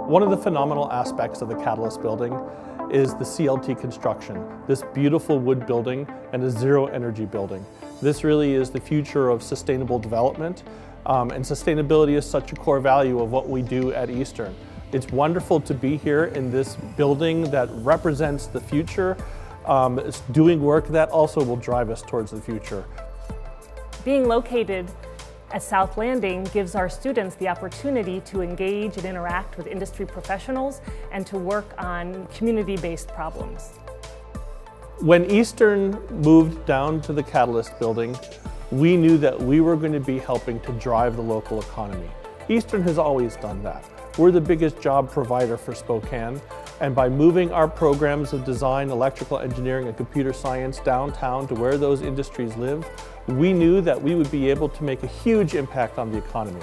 One of the phenomenal aspects of the Catalyst building is the CLT construction, this beautiful wood building and a zero energy building. This really is the future of sustainable development, and sustainability is such a core value of what we do at Eastern. It's wonderful to be here in this building that represents the future. It's doing work that also will drive us towards the future. Being located at South Landing gives our students the opportunity to engage and interact with industry professionals and to work on community-based problems. When Eastern moved down to the Catalyst building, we knew that we were going to be helping to drive the local economy. Eastern has always done that. We're the biggest job provider for Spokane, and by moving our programs of design, electrical engineering, and computer science downtown to where those industries live, we knew that we would be able to make a huge impact on the economy.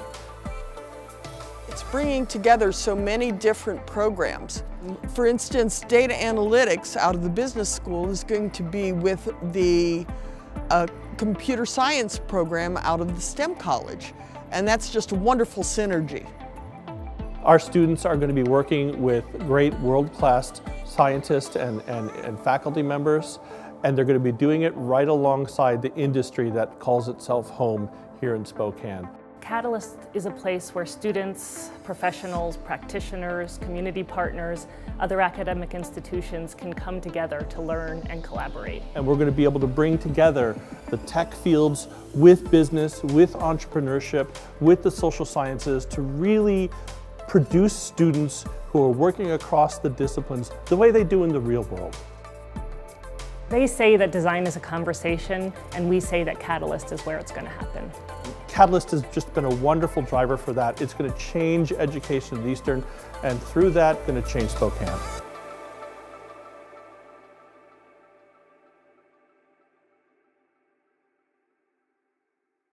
It's bringing together so many different programs. For instance, data analytics out of the business school is going to be with the computer science program out of the STEM college, and that's just a wonderful synergy. Our students are going to be working with great world-class scientists and faculty members, and they're going to be doing it right alongside the industry that calls itself home here in Spokane. Catalyst is a place where students, professionals, practitioners, community partners, other academic institutions can come together to learn and collaborate. And we're going to be able to bring together the tech fields with business, with entrepreneurship, with the social sciences to really produce students who are working across the disciplines the way they do in the real world. They say that design is a conversation, and we say that Catalyst is where it's going to happen. Catalyst has just been a wonderful driver for that. It's going to change education at Eastern, and through that, going to change Spokane.